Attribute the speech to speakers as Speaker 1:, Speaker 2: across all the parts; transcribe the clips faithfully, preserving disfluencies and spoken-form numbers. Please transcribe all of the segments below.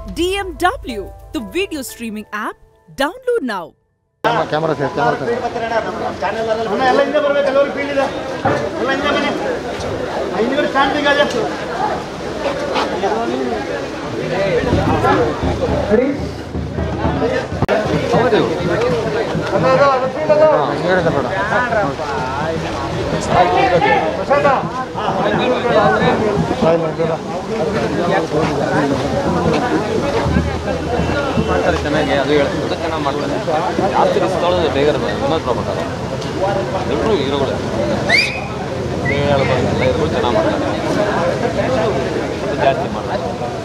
Speaker 1: D M W, the video streaming app. Download now.
Speaker 2: Camera set, camera set.
Speaker 3: ಮಾಡ್ತಾರೆ ಚೆನ್ನಾಗಿ ಅದು ಹೇಳ್ತಾರೆ ಚೆನ್ನಾಗಿ ಮಾಡ್ತಾರೆ ಜಾಸ್ತಿ ರಿಸ್ಕ್ ತೊಗೊಳ್ಳೋದು ಬೇಗ ವಿನೋದ್ ಮಾಡ್ತಾರೆ ಎಲ್ಲರೂ ಹೀರೋಗಳು ಹೇಳ್ಬೋದು ಎಲ್ಲ ಹೀರೋಗಳು ಚೆನ್ನಾಗಿ ಮಾಡ್ತಾರೆ ಜಾಸ್ತಿ ಮಾಡ್ತಾರೆ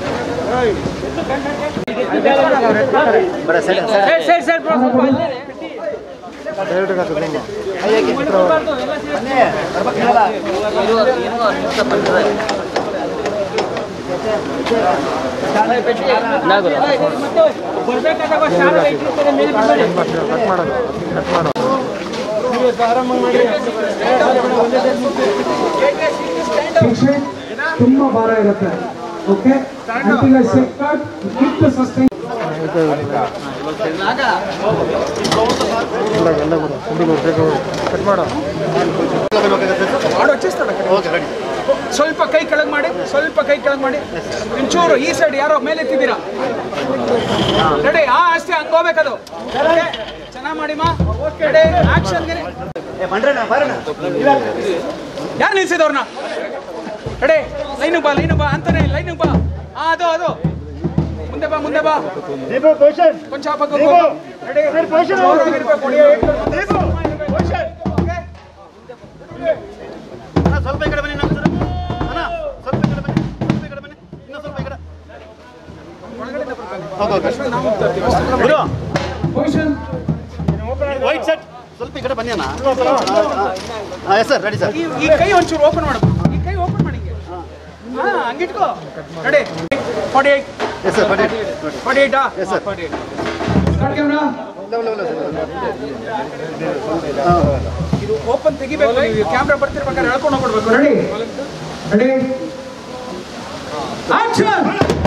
Speaker 4: ತುಂಬಾ ಭಾರ ಇರುತ್ತೆ. Okay until I set cut keep the sustain ಸ್ವಲ್ಪ ಕೈ ಕೆಳಗೆ ಮಾಡಿ ಸ್ವಲ್ಪ ಕೈ ಕೆಳಗೆ ಮಾಡಿ ಇಂಚೂರು ಈ ಸೈಡ್ ಯಾರೋ ಮೇಲೆ ಎತ್ತಿದ್ದೀರಾ ರೆಡಿ ಹಾ ಅಷ್ಟೇ ಹಂಗೋಬೇಕದು ಚೆನ್ನಾಗಿ ಮಾಡಿ ಮಾ ರೆಡಿ ಆಕ್ಷನ್ ಯಾರು ನಿಲ್ಸಿದವ್ರನ್ನ ರೆಡಿ ಲೈನು ಬಾ ಲೈನು ಬಾ ಅಂತಾನೆ ಲೈನು ಬಾ ಹಾ ಅದು ಅದು ಮುಂದೆ ಬಾ ಮುಂದೆ ಬಾ ಕೊಂಚ
Speaker 2: ಸ್ವಲ್ಪ ಈ ಕಡೆ ಬನ್ನಿ ನಮ್ಮ ಅಣ್ಣ ಸ್ವಲ್ಪ ಈ ಕಡೆ ಬನ್ನಿ ಸ್ವಲ್ಪ ಈ ಕಡೆ ಬನ್ನಿ ಇನ್ನೂ ಸ್ವಲ್ಪ ಈ ಕಡೆ ವೈಟ್ ಶರ್ಟ್ ಸ್ವಲ್ಪ ಈ ಕಡೆ ಬನ್ನಿ ಅಣ್ಣ ಹಾಂ ಎಸ್ ಸರ್ ರೆಡಿ ಸರ್
Speaker 4: ಈ ಕೈ ಒಂಚೂರು ಓಪನ್ ಮಾಡು ಈ ಕೈ ಓಪನ್ ಮಾಡಿ ಹಾಂ ಹಂಗಿಟ್ಕೋ ready forty eight
Speaker 2: yes sir forty
Speaker 4: forty ಏಯ್ಟಾ
Speaker 2: yes sir
Speaker 4: forty eight start camera ಇದು ಓಪನ್ ತೆಗಿಬೇಕು ನೀವು ಕ್ಯಾಮ್ರಾ ಬರ್ತಿರ್ಬೇಕಾದ್ರೆ ಹೇಳ್ಕೊಂಡು ಹೋಗ್ಬಿಡ್ಬೇಕು ready ready action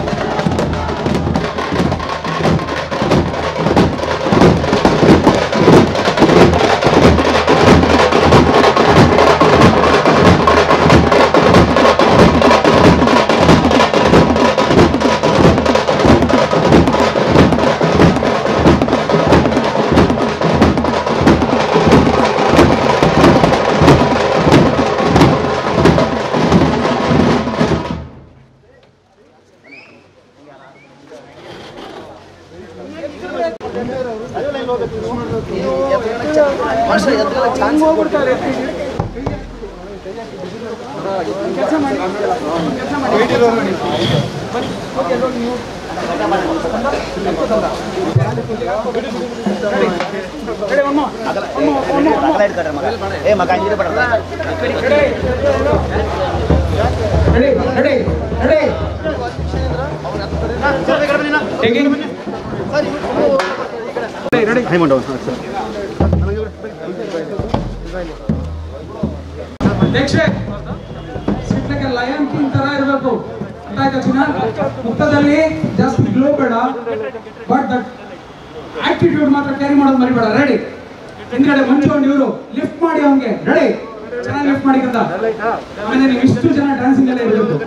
Speaker 4: lion king ತರ ಇರಬೇಕು ಮುಖದಲ್ಲಿ ಜಾಸ್ತಿ ಗ್ಲೋ ಬೇಡ ಬಟ್ ದಟ್ ಆಟಿಟ್ಯೂಡ್ ಮಾತ್ರ ಕ್ಯಾರಿ ಮಾಡೋದು ಮರಿಬೇಡ ರೆಡಿ ಹಿಂದ್ಗಡೆ ಮಂಚೋಂಡು ಇವರು ಲಿಫ್ಟ್ ಮಾಡಿ ಅವನಿಗೆ ರೆಡಿ ಚೆನ್ನಾಗಿ ಲಿಫ್ಟ್ ಮಾಡಿ ಕಂದ ಆಮೇಲೆ ನೀವು ಇಷ್ಟು ಜನ ಡ್ಯಾನ್ಸಿಂಗ್ ಎಲ್ಲ ಇರಬೇಕು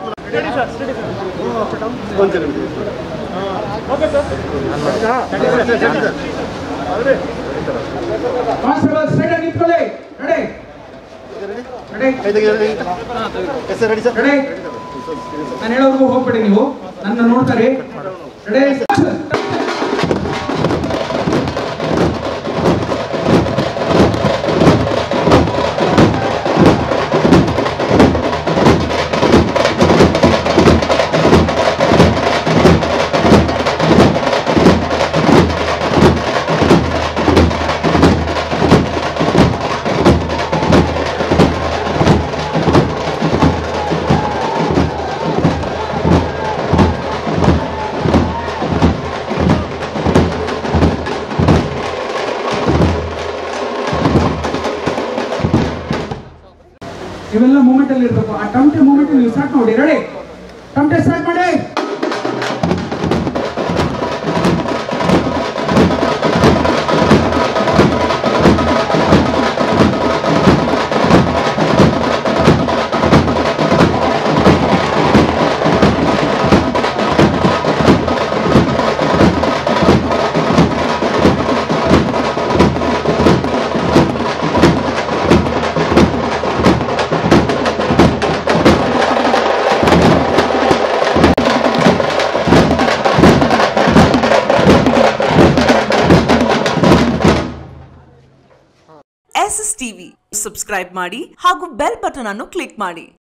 Speaker 4: ಕಾನ್ಸ್ಟೇಬಲ್ ಸ್ಟ್ರೈಟ್ ಆಗಿ ನಿಂತ್ಕೊಳ್ಳಿ ready ready
Speaker 2: yes sir ready sir
Speaker 4: ready ನಾನು ಹೇಳೋರ್ಗು ಹೋಗ್ಬೇಡಿ ನೀವು ನನ್ನ ನೋಡ್ತಾರೆ ರೆಡಿ ಇವೆಲ್ಲ ಮೂಮೆಂಟ್ ಅಲ್ಲಿ ಇರಬೇಕು ಆ ಟಮ್ಟೆ ಮೂಮೆಂಟ್ ನೀವು ಸ್ಟಾರ್ಟ್ ಮಾಡಿ ರೆಡಿ ಟಮ್ಟೆ ಸ್ಟಾರ್ಟ್ ಮಾಡಿ
Speaker 1: ಎಸ್ ಎಸ್ ಟಿವಿ ಸಬ್ಸ್ಕ್ರೈಬ್ ಮಾಡಿ ಹಾಗೂ ಬೆಲ್ ಬಟನ್ ಅನ್ನು ಕ್ಲಿಕ್ ಮಾಡಿ.